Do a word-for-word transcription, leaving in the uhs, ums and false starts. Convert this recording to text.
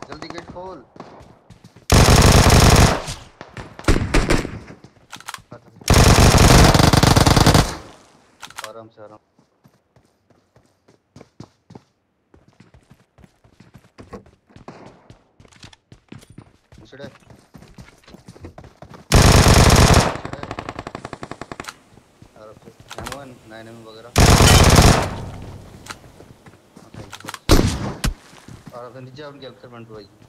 जल्दी गेट खोल। आराम से आराम। मुझे एम वन नाइन एम वगैरह और नीचे उनके अक्सर बंटवाई